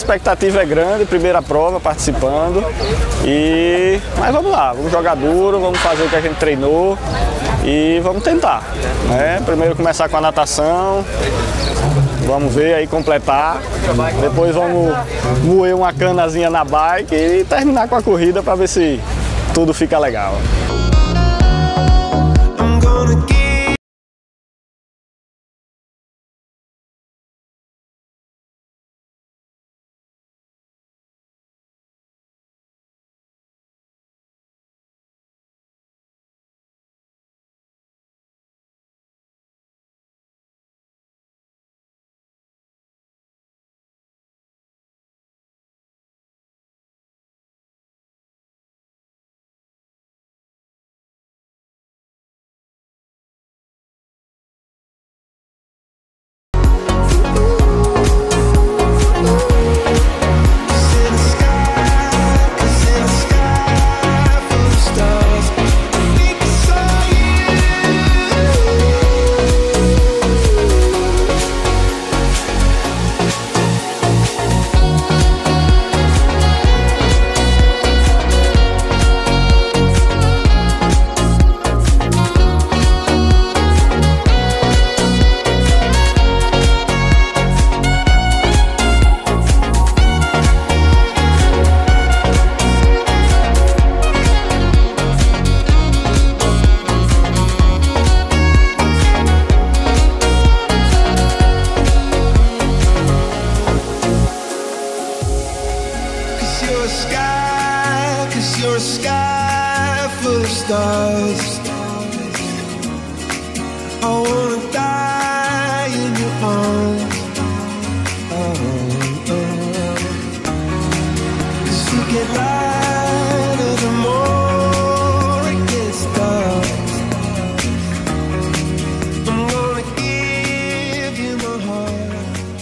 expectativa é grande, primeira prova participando. Mas vamos lá, vamos jogar duro, vamos fazer o que a gente treinou e vamos tentar, né? Primeiro começar com a natação, vamos ver aí, completar. Depois vamos moer uma canazinha na bike e terminar com a corrida para ver se tudo fica legal. You're a sky full of stars. I wanna die in your arms. Cause you get lighter the more it gets dark. I'm gonna give you my heart.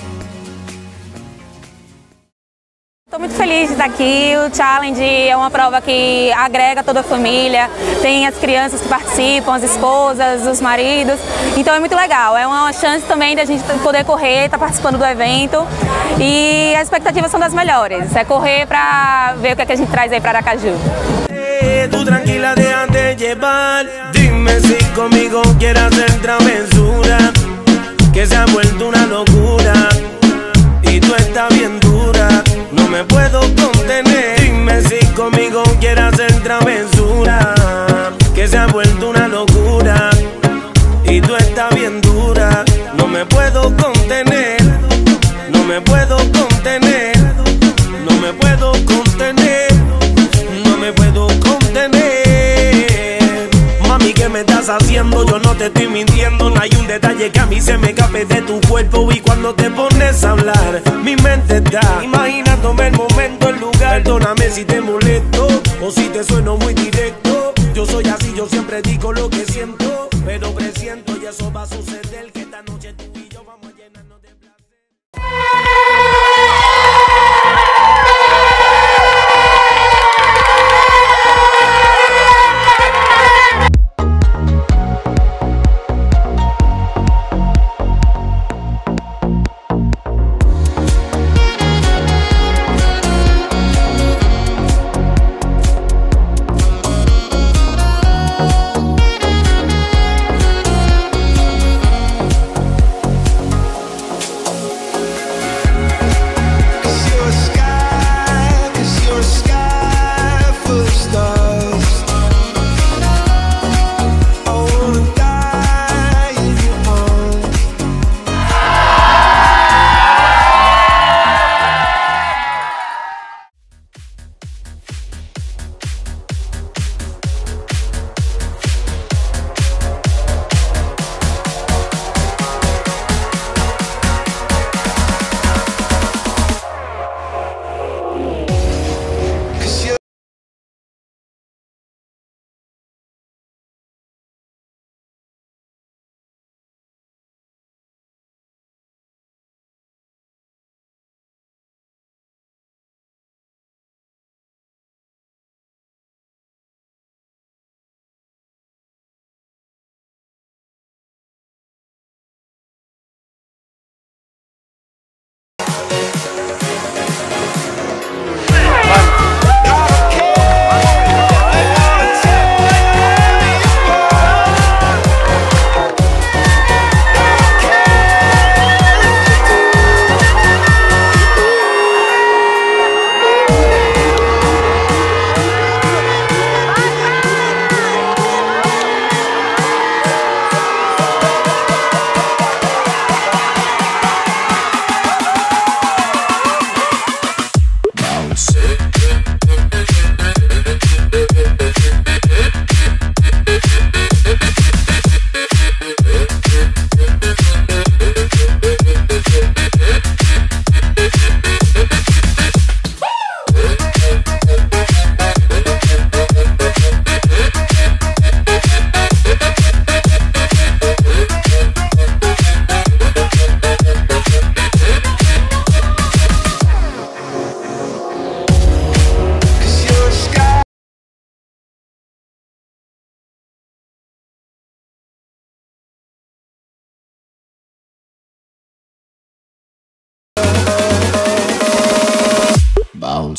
Estou muito feliz de estar aqui. O Challenge é uma prova que agrega toda a família, tem as crianças que participam, as esposas, os maridos, então é muito legal. É uma chance também de a gente poder correr, estar participando do evento e as expectativas são das melhores. É correr para ver o que a gente traz aí para Aracaju. Tú tranquila, déjate llevar. Dime si conmigo quieres hacer travesura, que se ha vuelto una locura y tú estás bien dura. No me puedo contener. Dime si conmigo quieres hacer travesura, que se ha vuelto una locura y tú estás bien dura. No me puedo contener. No me puedo contener. No me puedo contener. No me puedo contener. Mami, ¿qué me estás haciendo? Yo no te estoy mintiendo. No hay un detalle que a mí se me escape de tu cuerpo. Y cuando te pones a hablar, mi mente está imaginándome el momento, el lugar. Perdóname si te molesto o si te sueno muy directo. Yo soy así, yo siempre digo lo que siento, pero presiento y eso va a suceder, que esta noche tú y yo vamos a llenarnos de placer.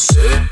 Sit